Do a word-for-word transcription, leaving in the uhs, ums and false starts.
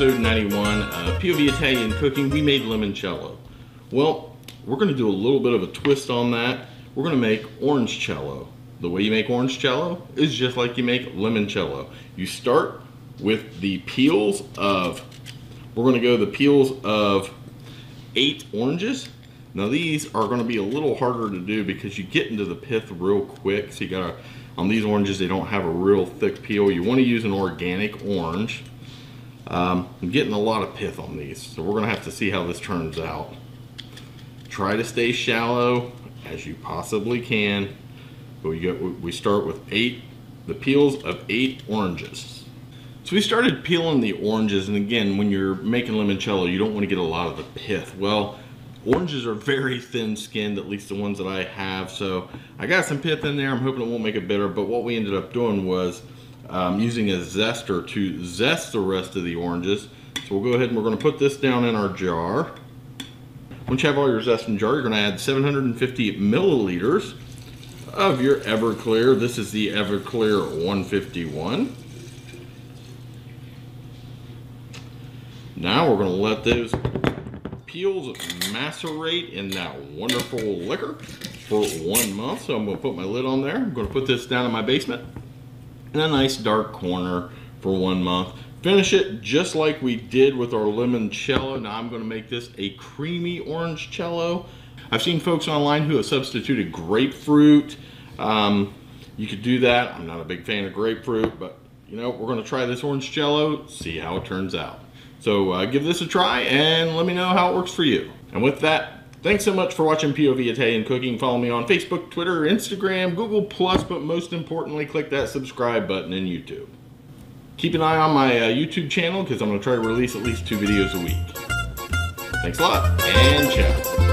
episode ninety-one of P O V Italian Cooking. We made limoncello. Well, we're going to do a little bit of a twist on that. We're going to make orangecello. The way you make orangecello is just like you make limoncello. You start with the peels of, we're going to go the peels of eight oranges. Now these are going to be a little harder to do because you get into the pith real quick. So you got to, on these oranges, they don't have a real thick peel. You want to use an organic orange. Um, I'm getting a lot of pith on these, so we're going to have to see how this turns out. Try to stay shallow as you possibly can. But we, get, we start with eight, the peels of eight oranges. So we started peeling the oranges, and again, when you're making limoncello, you don't want to get a lot of the pith. Well, oranges are very thin skinned, at least the ones that I have, so I got some pith in there. I'm hoping it won't make it bitter, but what we ended up doing was um, using a zester to zest the rest of the oranges. So we'll go ahead and we're going to put this down in our jar. Once you have all your zest in the jar, you're going to add seven hundred fifty milliliters of your Everclear. This is the Everclear one fifty-one. Now we're going to let those peels macerate in that wonderful liquor for one month. So I'm going to put my lid on there. I'm going to put this down in my basement in a nice dark corner for one month. Finish it just like we did with our limoncello. Now I'm going to make this a creamy orangecello. I've seen folks online who have substituted grapefruit. Um, you could do that. I'm not a big fan of grapefruit, but you know, we're going to try this orangecello, see how it turns out. So uh, give this a try and let me know how it works for you. And with that, thanks so much for watching P O V Italian Cooking. Follow me on Facebook, Twitter, Instagram, Google plus, but most importantly, click that subscribe button in YouTube. Keep an eye on my uh, YouTube channel because I'm going to try to release at least two videos a week. Thanks a lot, and ciao.